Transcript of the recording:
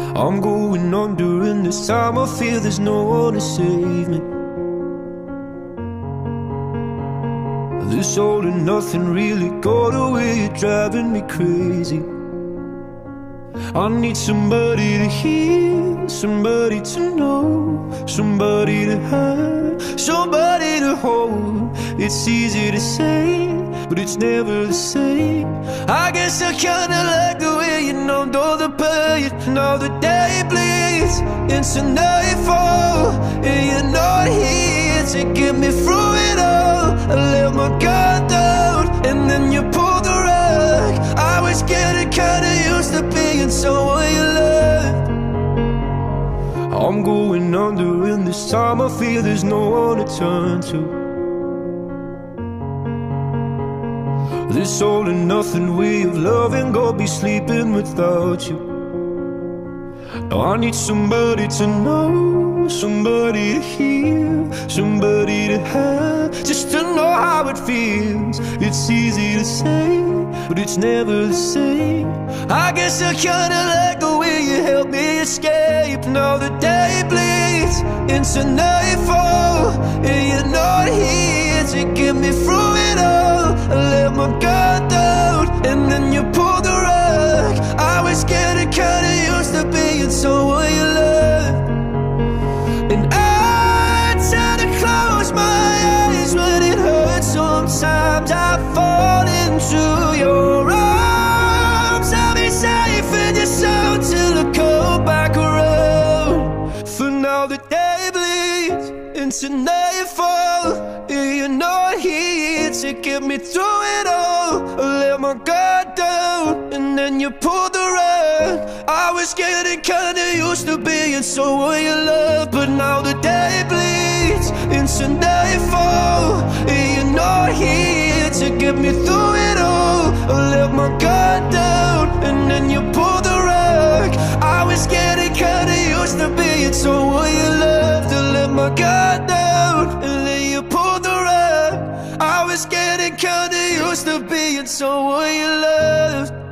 I'm going under, and this time I feel there's no one to save me. This all and nothing really got away, you're driving me crazy. I need somebody to hear, somebody to know, somebody to have, somebody to hold. It's easy to say, but it's never the same. I guess I kinda like the way you numbed all the pain. Now the day bleeds into nightfall, and you're not here to get me through it all. I let my guard down, and then you pulled the rug. I was getting kinda used to being someone you loved. I'm going under, and this time I feel there's no one to turn to. This all and nothing way of loving, gonna be sleeping without you. Now I need somebody to know, somebody to hear, somebody to have, just to know how it feels. It's easy to say, but it's never the same. I guess I kinda like the way you help me escape. Now the day bleeds into nightfall, and you're not here to get me through it all. I let my guard down, and then you pulled the rug. I was getting kinda used to being someone you loved. And I try to close my eyes when it hurts. Sometimes I fall into your arms. I'll be safe in your soul till I come back around. For now the day bleeds into nightfall, and you're not here to get me through it all. I let my guard down, and then you pulled the rug. I was getting kinda used to being someone you love, but now the day bleeds into nightfall, and you're not here to get me through it all. I let my guard down, and then you pulled the rug. I was getting kinda used to being someone you loved. I let my guard down, and then you pulled the rug. I was getting kinda used to being someone you loved.